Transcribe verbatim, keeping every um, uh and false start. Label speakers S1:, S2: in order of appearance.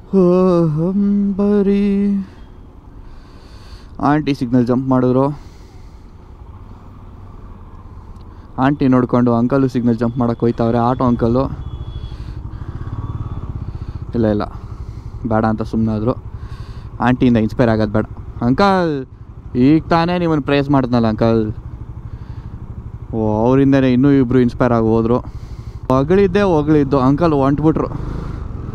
S1: ಬರೀ aunty signal jump ಮಾಡಿದ್ರು. Aunty ನೋಡಿಕೊಂಡು ಅಂಕಲು ಸಿಗ್ನಲ್ ಜಂಪ್ ಮಾಡೋಕ್ಕೆ ಹೋಯ್ತವ್ರೆ. ಆಟೋ ಅಂಕಲು ಇಲ್ಲ ಇಲ್ಲ ಬೇಡ ಅಂತ ಸುಮ್ಮನಾದರು. ಆಂಟಿಯಿಂದ ಇನ್ಸ್ಪೈರ್ ಆಗೋದು ಬೇಡ. ಅಂಕಲ್ ಈಗ ತಾನೇ ನಿಮ್ಮನ್ನು ಪ್ರೈಸ್ ಮಾಡಿದ್ನಲ್ಲ ಅಂಕಲ್. ಓ ಅವರಿಂದನೇ ಇನ್ನೂ ಇಬ್ಬರು ಇನ್ಸ್ಪೈರ್ ಆಗಿ ಹೋದರು. ಹೊಗಳಿದ್ದೆ ಹೊಗಳಿದ್ದು ಅಂಕಲ್ ಹೊಂಟ್ಬಿಟ್ರು.